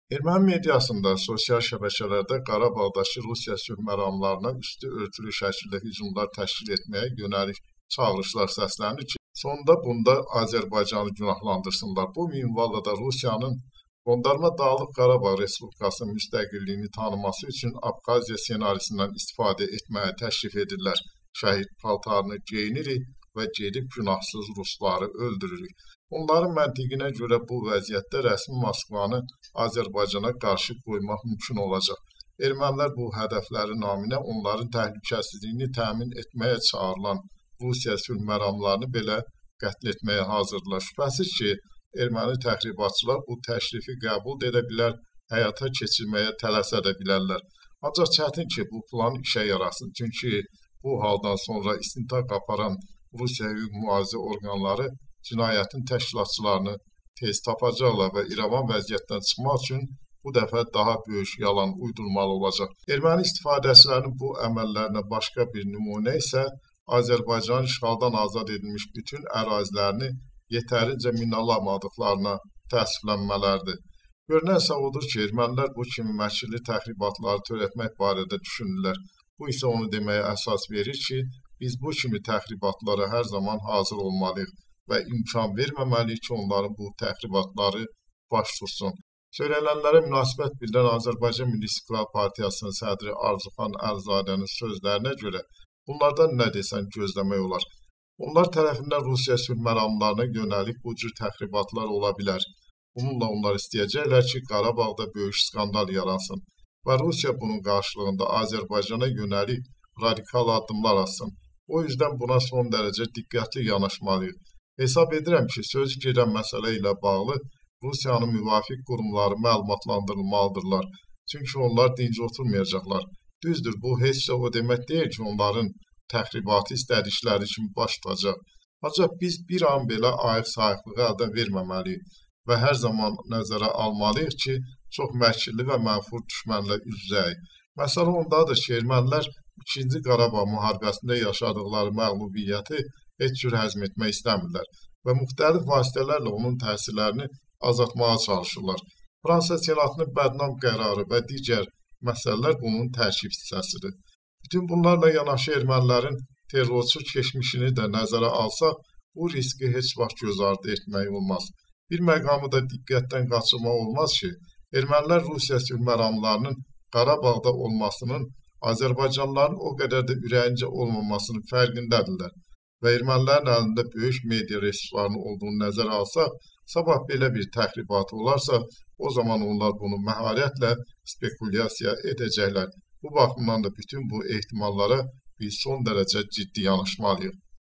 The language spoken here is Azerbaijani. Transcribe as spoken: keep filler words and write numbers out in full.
Erməni mediasında, sosial şəbəkələrdə Qarabağdakı Rusiya sülh məramlarına üstü örtülü şəkildə hücumlar təşkil etməyə yönəlik çağırışlar səslənir ki, sonunda bunda Azərbaycanı günahlandırsınlar. Bu minvalla da Rusiyanın Qondarma Dağlıq Qarabağ Respublikasının müstəqilliyini tanıması üçün Abxaziya senarisindən istifadə etməyə təşrif edirlər. Şəhid paltarını geyinirik və gedib günahsız rusları öldürürük. Onların məntiqinə görə bu vəziyyətdə rəsmi Moskvanı Azərbaycana qarşı qoymaq mümkün olacaq. Ermənilər bu hədəfləri naminə onların təhlükəsizliyini təmin etməyə çağırılan Rusiya sülh məramlarını belə qətl etməyə hazırdılar. Şübhəsiz ki, erməni təxribatçılar bu təşrifi qəbul edə bilər, həyata keçirməyə tələsə də bilərlər. Ancaq çətin ki, bu plan işə yarasın. Çünki bu haldan sonra istintaq aparan Rusiya hüquq mühafizə orqanları cinayətin təşkilatçılarını tez tapacaqlar və İrəvan vəziyyətdən çıxmaq üçün bu dəfə daha böyük yalan uydurmalı olacaq. Erməni istifadəçilərinin bu əməllərinə başqa bir nümunə isə Azərbaycanın işğaldan azad edilmiş bütün ərazilərini yetərincə minalamadıqlarına təəssüflənmələrdir. Görünən isə odur ki, ermənilər bu kimi məkirli təxribatları törətmək barədə düşünürlər. Bu isə onu deməyə əsas verir ki, biz bu kimi təxribatlara hər zaman hazır olmalıyıq və imkan verməməliyik ki, onların bu təxribatları baş tutsun. Söylənənlərə münasibət bildirən Azərbaycan Milli İstiqlal Partiyasının sədri Arzuxan Əlzadənin sözlərinə görə bunlardan nə desən gözləmək olar. Onlar tərəfindən Rusiya sülh məramlarına yönəlik bu cür təxribatlar ola bilər. Bununla onlar istəyəcəklər ki, Qarabağda böyük skandal yaransın və Rusiya bunun qarşılığında Azərbaycana yönəlik radikal addımlar atsın. O yüzden buna son dərəcə diqqətli yanaşmalıyıq. Hesab edirəm ki, sözü gedən məsələ ilə bağlı Rusiyanın müvafiq qurumları məlumatlandırılmalıdırlar. Çünki onlar dinc oturmayacaqlar. Düzdür, bu heç də o demək deyil ki, onların təxribatı istədikləri kimi baş tutacaq. Ancaq biz bir an belə ayıq sayıqlığı əldə verməməliyik və hər zaman nəzərə almalıyıq ki, çox məkirli və mənfur düşmənlə üz-üzəyik. Məsələ ondadır ki, ermənilər İkinci Qarabağ müharibəsində yaşadıqları məğlubiyyəti heç cür həzm etmək istəmirlər və müxtəlif vasitələrlə onun təsirlərini azaltmağa çalışırlar. Fransa Senatının bədnam qərarı və digər məsələlər bunun tərkib hissəsidir. Bütün bunlarla yanaşı ermənilərin terrorçu keçmişini də nəzərə alsaq, bu riski heç vaxt göz ardı etmək olmaz. Bir məqamı da diqqətdən qaçırmaq olmaz ki, ermənilər Rusiya sülh məramlarının Qarabağda olmasının Azərbaycanlıların o qədər də ürəyincə olmamasının fərqindədirlər və ermənilərin əlində böyük media resurslarının olduğunu nəzərə alsaq, sabah belə bir təxribatı olarsa, o zaman onlar bunu məharətlə spekulyasiya edəcəklər. Bu baxımdan da bütün bu ehtimallara biz son dərəcə ciddi yanaşmalıyıq.